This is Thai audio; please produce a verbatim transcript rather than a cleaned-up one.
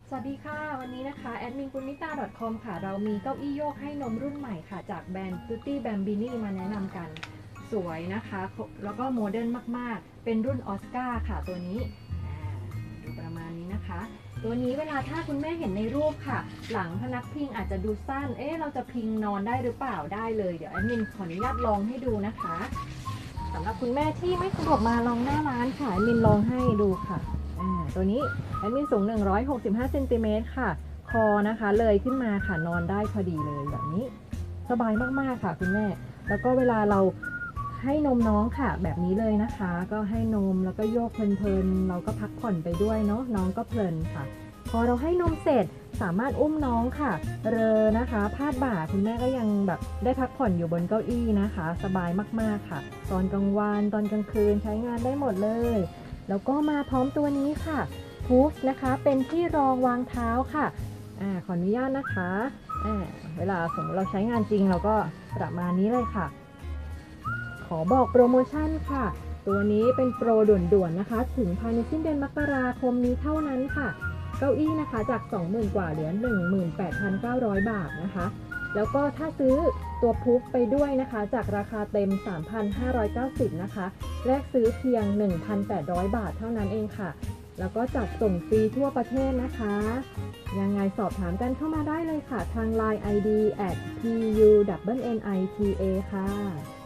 สวัสดีค่ะวันนี้นะคะแอดมินกุณมิตา .com ค่ะเรามีเก้าอี้โยกให้นมรุ่นใหม่ค่ะจากแบรนด์ Tutti Bambini มาแนะนำกันสวยนะคะแล้วก็โมเดิร์นมากๆเป็นรุ่นออสการ์ค่ะตัวนี้ดูประมาณนี้นะคะตัวนี้เวลาถ้าคุณแม่เห็นในรูปค่ะหลังพนักพิงอาจจะดูสั้นเอ๊ะเราจะพิงนอนได้หรือเปล่าได้เลยเดี๋ยวแอดมินขออนุญาตลองให้ดูนะคะสำหรับคุณแม่ที่ไม่สะดวกมาลองหน้าร้านค่ะแอดมินลองให้ดูค่ะตัวนี้แอดมินสูงหนึ่งร้อยหกสิบห้าเซนติเมตรค่ะคอนะคะเลยขึ้นมาค่ะนอนได้พอดีเลยแบบนี้สบายมากๆค่ะคุณแม่แล้วก็เวลาเราให้นมน้องค่ะแบบนี้เลยนะคะก็ให้นมแล้วก็โยกเพลินๆเราก็พักผ่อนไปด้วยเนาะน้องก็เพลินค่ะพอเราให้นมเสร็จสามารถอุ้มน้องค่ะเรอนะคะพาดบ่าคุณแม่ก็ยังแบบได้พักผ่อนอยู่บนเก้าอี้นะคะสบายมากๆค่ะตอนกลางวันตอนกลางคืนใช้งานได้หมดเลยแล้วก็มาพร้อมตัวนี้ค่ะพูฟนะคะเป็นที่รองวางเท้าค่ะอ่าขออนุญาตนะคะอ่าเวลาสมมติเราใช้งานจริงเราก็ประมาณนี้เลยค่ะขอบอกโปรโมชั่นค่ะตัวนี้เป็นโปรด่วนๆนะคะถึงภายในสิ้นเดือนมกราคมนี้เท่านั้นค่ะเก้าอี้นะคะจาก สองหมื่น กว่าเหลือ หนึ่งหมื่นแปดพันเก้าร้อย บาทนะคะแล้วก็ถ้าซื้อตัวพูฟไปด้วยนะคะจากราคาเต็ม สามพันห้าร้อยเก้าสิบ นะคะแลกซื้อเพียง หนึ่งพันแปดร้อย บาทเท่านั้นเองค่ะแล้วก็จัดส่งฟรีทั่วประเทศนะคะยังไงสอบถามกันเข้ามาได้เลยค่ะทาง ไลน์ ไอ ดี แอท พี ยู เอ็น เอ็น ไอ ที เอ ค่ะ